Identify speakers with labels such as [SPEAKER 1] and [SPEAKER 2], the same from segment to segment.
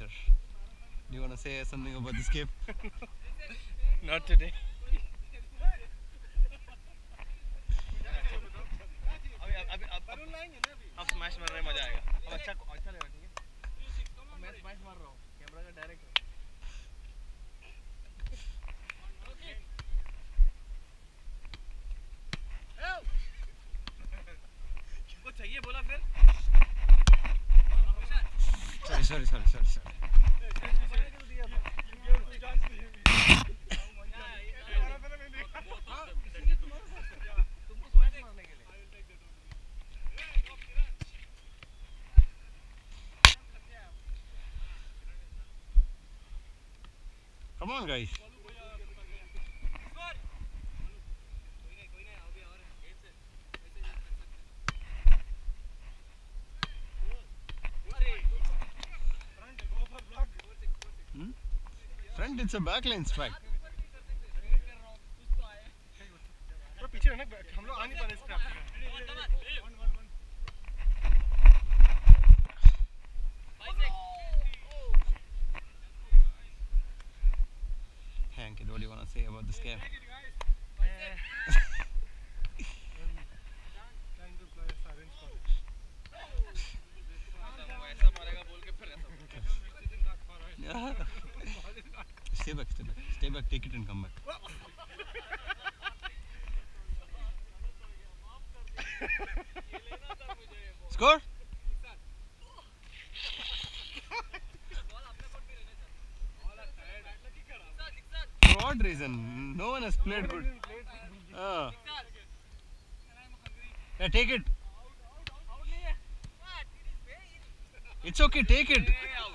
[SPEAKER 1] Mister. Do you want to say something about this game?
[SPEAKER 2] Not today. अब smash मार रहे हैं, मजा आएगा. अब अच्छा अच्छा लगा. ठीक है, मैं स्मैश मार रहा हूँ, कैमरा का डायरेक्ट. किसको चाहिए बोला फिर?
[SPEAKER 1] Sorry. Come on, guys. Front, it's a backline strike.
[SPEAKER 2] तो पीछे रहना, हम लोग आ नहीं पा रहे इस ट्रैप में.
[SPEAKER 1] Hank, what do you want to say about this game?
[SPEAKER 2] Trying to play silence for it.
[SPEAKER 1] Stay back, take it and come back. Score? For what reason? No one has played good. Yeah, take it. It's okay, take it.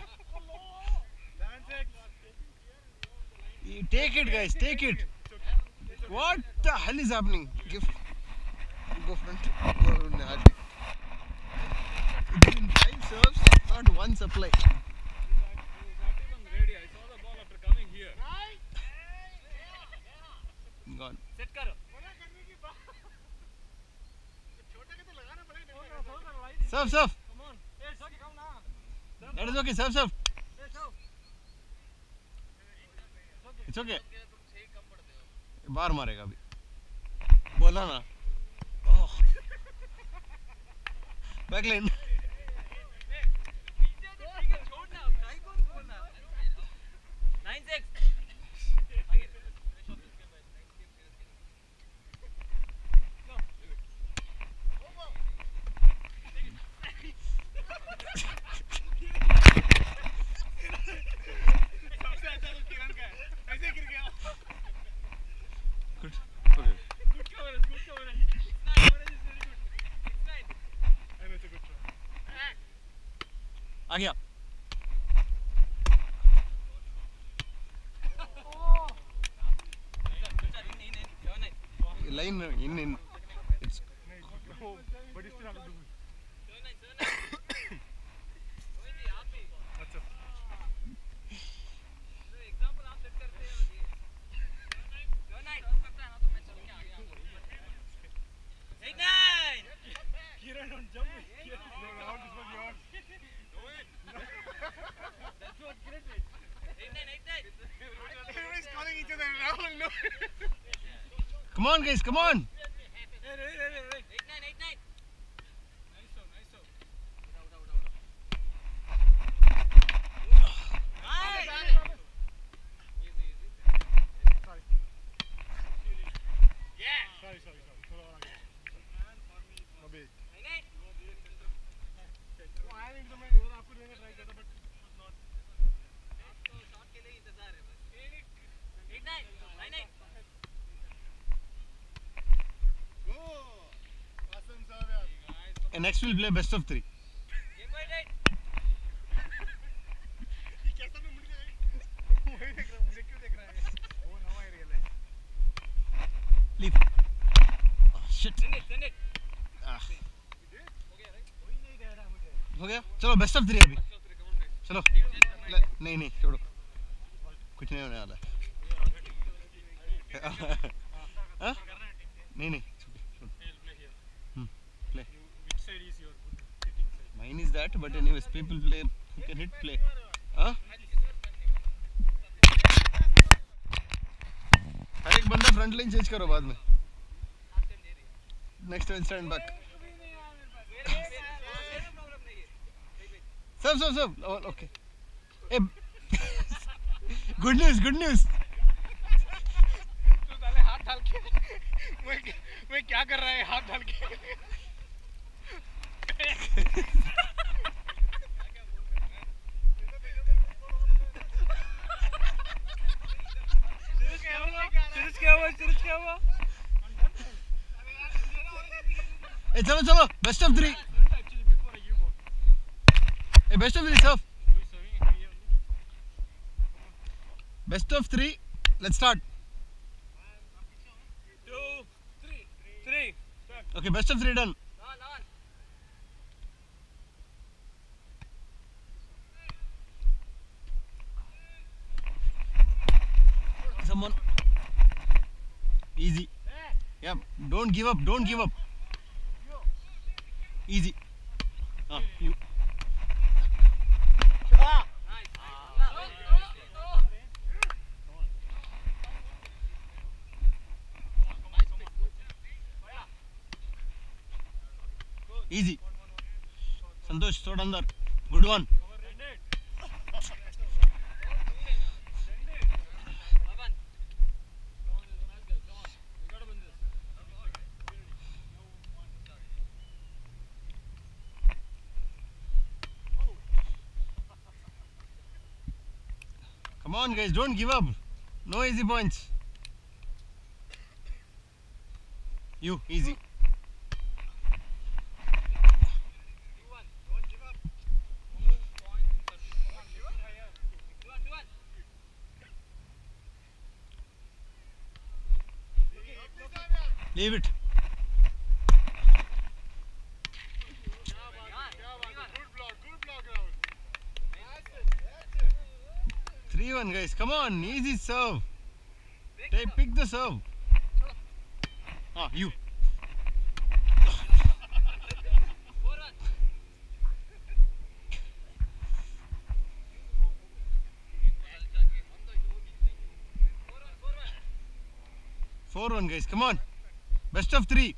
[SPEAKER 1] Take it, guys, take it. What the hell is happening? Go front. Go Nadi. It's been 5 serves, not one supply.
[SPEAKER 2] Ready. I saw the ball after coming here.
[SPEAKER 1] Gone.
[SPEAKER 2] Set करो.
[SPEAKER 1] Serve.
[SPEAKER 2] Come on. Hey, come now.
[SPEAKER 1] That is okay, serve. It's okay. बाहर मारेगा अभी. बोला ना. Backline. Good. Okay.
[SPEAKER 2] Good coverage. I know it's a good try.
[SPEAKER 1] आ गया. Line in. It's
[SPEAKER 2] Oh, but you still have to do it. अच्छा. Kiran, don't jump. No, how this was yours. That's what Kiran did. 8-9. Everybody's calling each other Rahul. No.
[SPEAKER 1] come on, guys, come on.
[SPEAKER 2] Hey. 8-9. Nice one. Sorry. Yeah. Sorry. थोड़ा और आगे. अबे. वो आया नहीं तो मैं इधर आपको देने ट्राई करता बट नॉट. तो शॉट के लिए इंतजार है बस. 8-9. Go. Awesome serve यार.
[SPEAKER 1] And next we'll play best of 3.
[SPEAKER 2] Game by date. ये कैसा मैं मुड़ गया? वही देख रहा हूँ. मुझे क्यों देख रहा है? Oh, now I realize.
[SPEAKER 1] Leave. Oh, shit.
[SPEAKER 2] Send it.
[SPEAKER 1] Ah,
[SPEAKER 2] हो गया राइट? कोई नहीं दे रहा मुझे.
[SPEAKER 1] हो गया. चलो बेस्ट ऑफ 3 अभी. चलो. नहीं छोड़ो. कुछ नहीं होने वाला. हाँ? नहीं. Play.
[SPEAKER 2] Which side is your good hitting side?
[SPEAKER 1] Mine is that, but anyways, people play who can hit play. हाँ हर एक बंदा फ्रंट लाइन चेंज करो बाद में नेक्स्ट विल स्टैंड बैक सब ओके ए गुड न्यूज़
[SPEAKER 2] तू साले हाथ डाल के मैं क्या कर रहा है हाथ डाल के क्या हुआ
[SPEAKER 1] ए चलो बेस्ट ऑफ 3 ए best of 3 serve best of 3 let's start
[SPEAKER 2] 2 3
[SPEAKER 1] okay best of 3 done someone easy yeah don't give up easy you easy Santosh throw under good one come on guys don't give up no easy points you easy leave it 3-1 guys come on easy serve pick the serve you 4-1 guys come on best of 3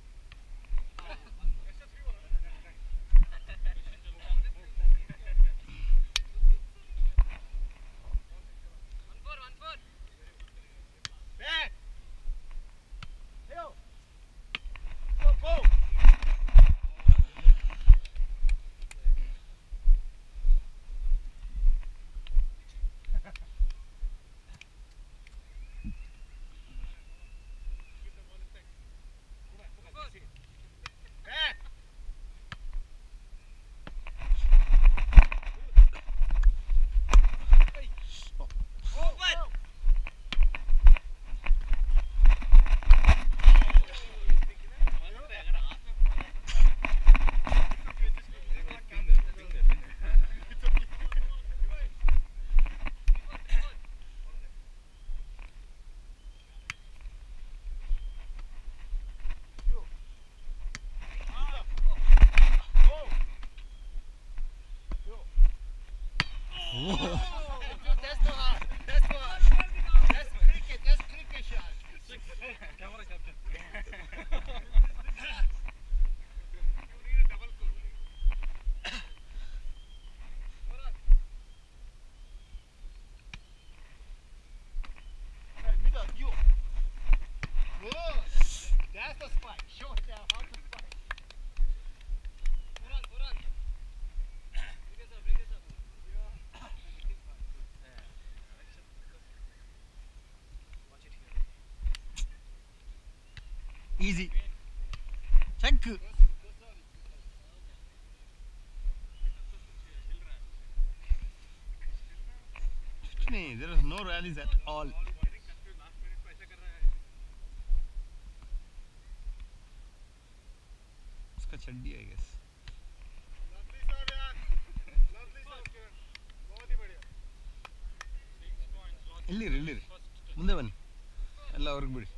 [SPEAKER 1] easy check there is no rallies at all इसका चड्डी I guess ಇಲ್ಲಿ ಮುಂದೆ ಬನ್ನಿ ಎಲ್ಲ ಹೊರಗೆ ಬಿಡಿ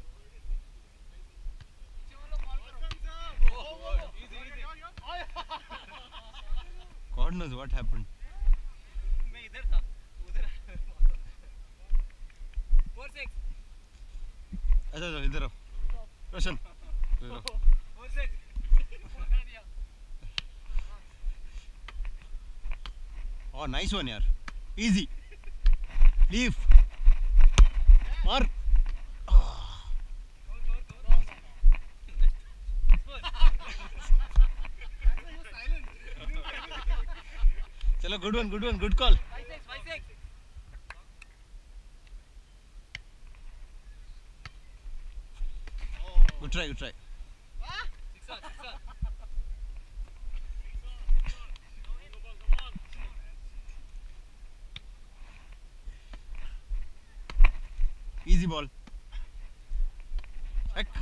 [SPEAKER 1] God knows what happened.
[SPEAKER 2] मैं इधर था
[SPEAKER 1] अच्छा अच्छा इधर आओ रोशन इधर आओ.
[SPEAKER 2] One six.
[SPEAKER 1] Oh, nice one, yaar. Easy. Leave. Mark. Chalo, good one, good call.
[SPEAKER 2] 5-6, 5-6.
[SPEAKER 1] Good try.
[SPEAKER 2] Six on.
[SPEAKER 1] Easy ball. Heck.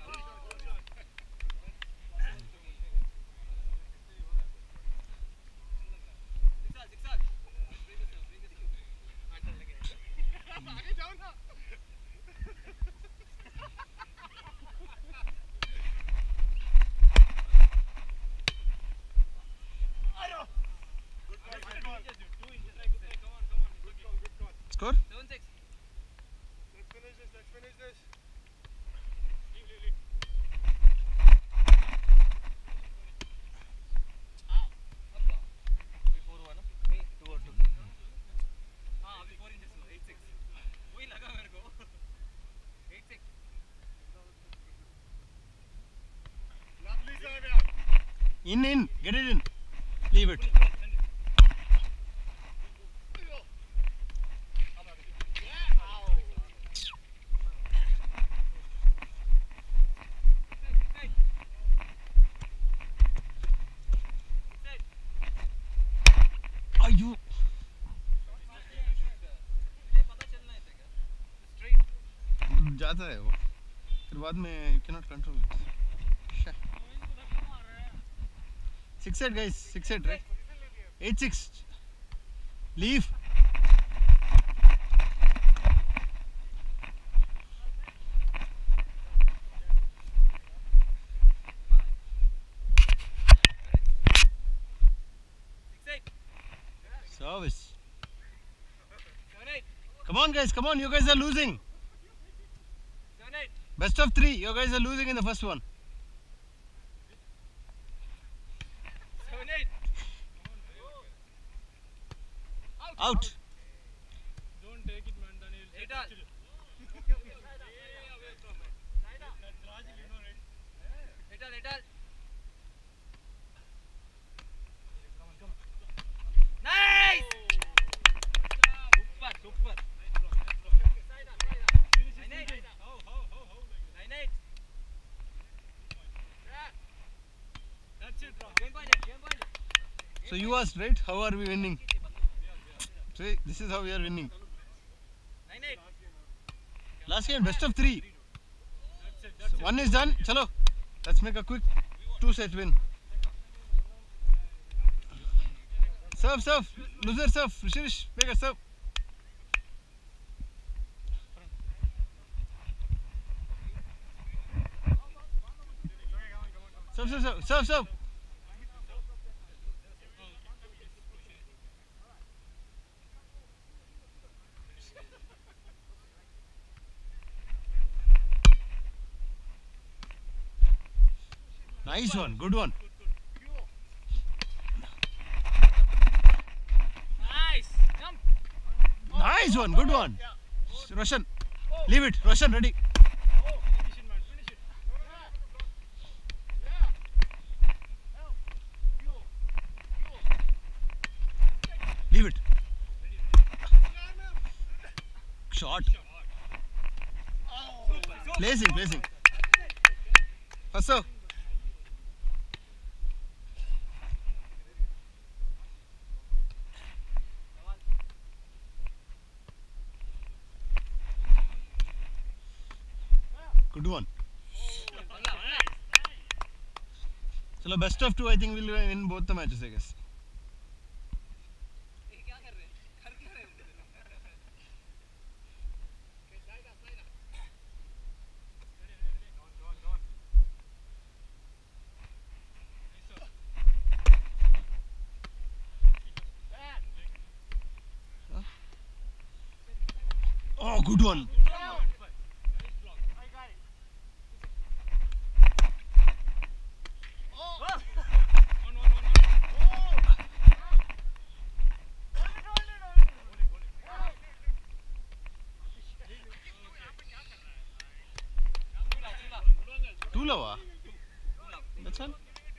[SPEAKER 1] Score?
[SPEAKER 2] 7-6.
[SPEAKER 3] Let's finish this.
[SPEAKER 2] हाँ अभी 4 इंचेस हुआ 8-6 वही लगा मेरे को 8-6
[SPEAKER 3] Lovely serve, yaar.
[SPEAKER 1] In. Get it in. Leave it. Are you?
[SPEAKER 2] मुझे पता चलना है क्या स्ट्रेट
[SPEAKER 1] जाता है वो फिर बाद में you cannot control it. 6-8 guys, 6-8 right? 8-6. Leave. Service.
[SPEAKER 2] 7-8
[SPEAKER 1] Come on guys, come on. You guys are losing.
[SPEAKER 2] 7-8
[SPEAKER 1] Best of 3. You guys are losing in the first one.
[SPEAKER 2] 7-8
[SPEAKER 1] Out.
[SPEAKER 3] Don't take it, man. Then he'll
[SPEAKER 2] 8 all
[SPEAKER 3] Rajil, you know, right?
[SPEAKER 2] 8 all nice super 9-8
[SPEAKER 3] That's it, bro.
[SPEAKER 2] game point
[SPEAKER 1] So you asked right? How are we winning? See, this is how we are winning.
[SPEAKER 2] 9-8
[SPEAKER 1] Last game, best of 3.
[SPEAKER 3] That's it. That's
[SPEAKER 1] So one is done. Chalo. Let's make a quick 2-set win. Serve. Loser serve. Rishirish, make a serve. Serve. Nice one. Good one.
[SPEAKER 2] nice jump
[SPEAKER 1] Nice one. Good one. Roshan. Leave it. Roshan, ready.
[SPEAKER 3] Finish it, man. Finish it.
[SPEAKER 1] Leave it. Shot. Placing. First serve. Good one. Chalo, best of 2. I think we'll win both the matches, I guess.
[SPEAKER 2] क्या कर रहे हैं कर क्या रहे हैं
[SPEAKER 1] Oh, good one.
[SPEAKER 3] Nice block.
[SPEAKER 1] Two lava. That's all.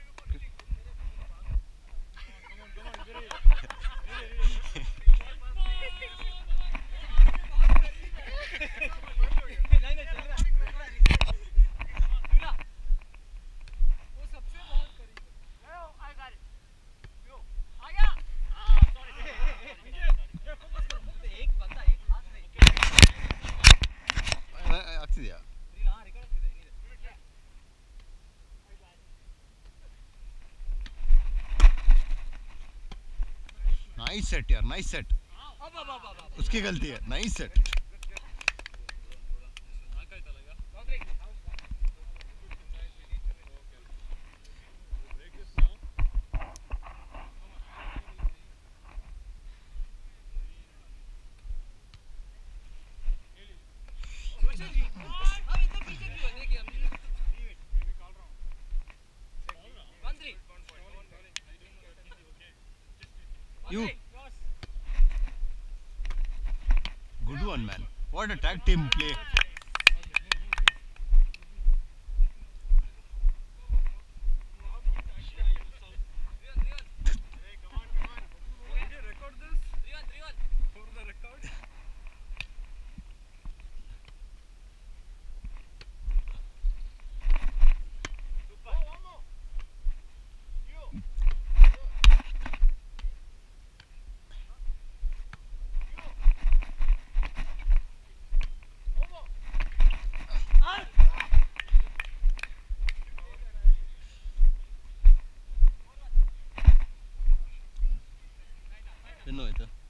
[SPEAKER 3] Come on, ready.
[SPEAKER 2] वो सबसे बहुत करीब है। I got it. यो आ गया। एक बंदा एक हाथ नहीं।
[SPEAKER 1] ಆಗ್ತಿದ್ಯಾ?
[SPEAKER 2] ರೆಕಾರ್ಡ್ ಆಗ್ತಿದೆ ಏನಿದೆ?
[SPEAKER 1] Nice set यार, nice set. उसकी गलती है. Nice set.
[SPEAKER 3] ಸಾಕಾಯ್ತಲ್ಲ ಈಗ break this now
[SPEAKER 2] रोशन जी हम इतने पीछे क्यों है कि हम
[SPEAKER 3] maybe call wrong
[SPEAKER 2] 1-3
[SPEAKER 1] You. Good one, man. What a tag team play.
[SPEAKER 3] hey come on did you record this
[SPEAKER 2] 3-1
[SPEAKER 3] for the record super one more you
[SPEAKER 1] ಎನ್ನು ಆಯ್ತಾ?